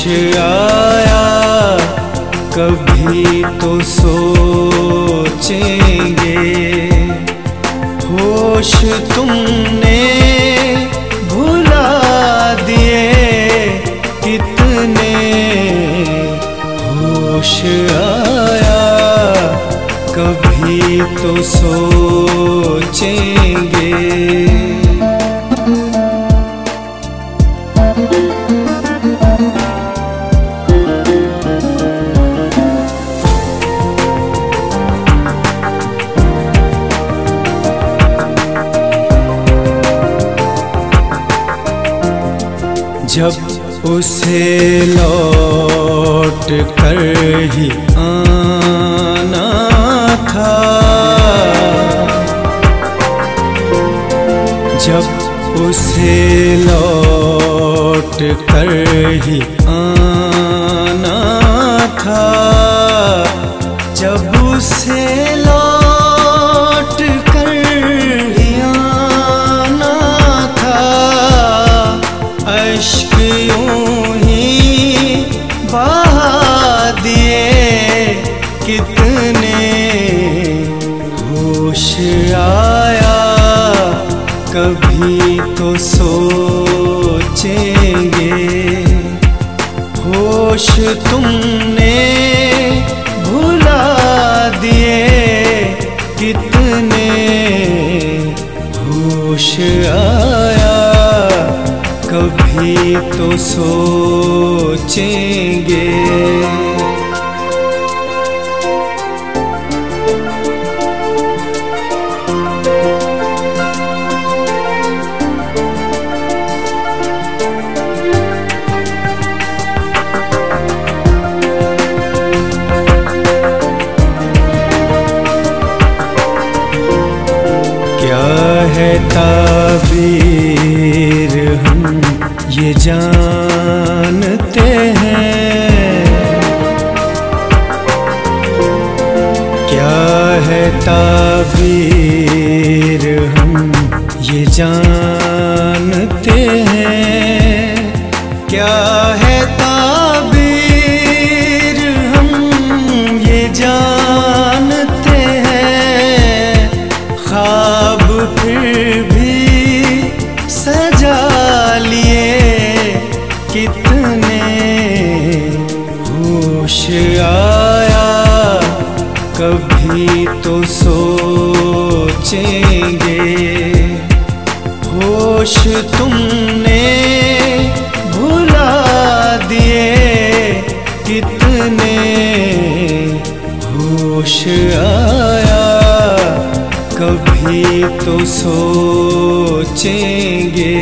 आया कभी तो सोचेंगे, होश तुमने भुला दिए कितने, होश आया कभी तो सोचेंगे। जब उसे लौट कर ही आना था, जब उसे लौट कर ही आना था, जब उसे लौट कर ही आना था, अश्क यूं ही बहा दिए कितने, होश आया कभी तो सोचेंगे, होश तुमने भुला दिए कितने, होश आया कभी तो सोचेंगे। क्या है ताबीर हम ये जानते हैं, क्या है ताबीर हम ये जानते हैं, क्या है ताबीर हम ये जानते हैं, ख्वाब फिर भी सजा लिए कितने, होश आया कभी तो सोचेंगे, होश तुमने भुला दिए कितने, होश आया कभी तो सोचेंगे।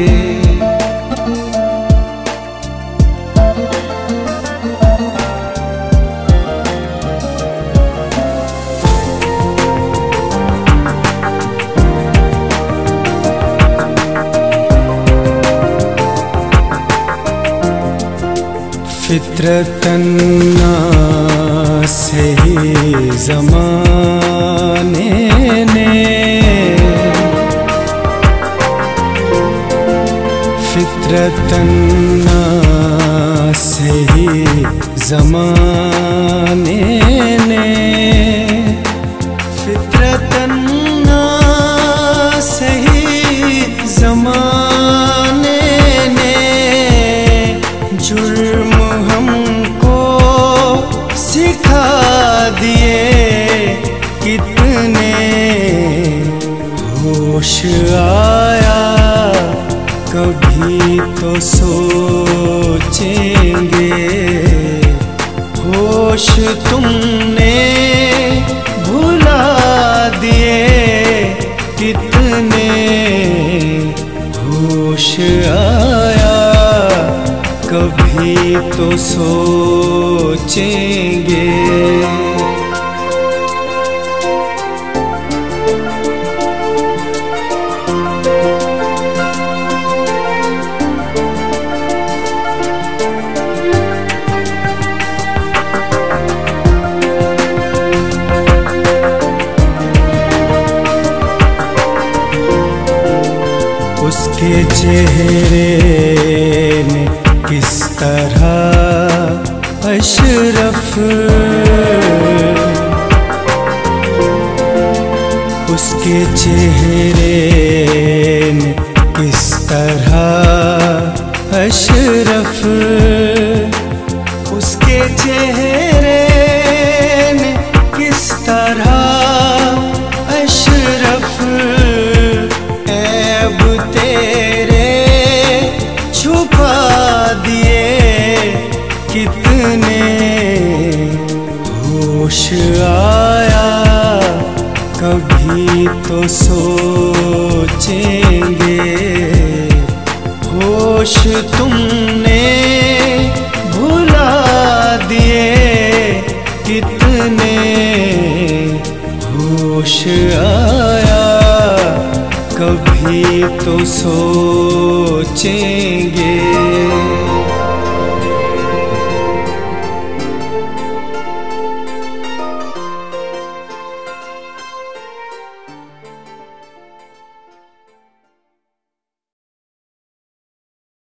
फित्रतन से ही ज़माने ने, फित्रतन से ही ज़माने ने, फित्रतन से ही ज़माने ने, जुर्म हमको सिखा दिए कितने, होश आया कभी तो सोचेंगे, होश तुमने भुला दिए कितने, होश आया कभी तो सोचेंगे। उसके चेहरे ने किस तरह अशरफ उसके चेहरे ने किस तरह अशरफ उसके चेहरे ने किस तरह अशरफ ऐब तेरे छुपा दिए कितने होश आया कभी तो सोचेंगे होश तुमने भुला दिए कितने होश आया कभी तो सोचेंगे।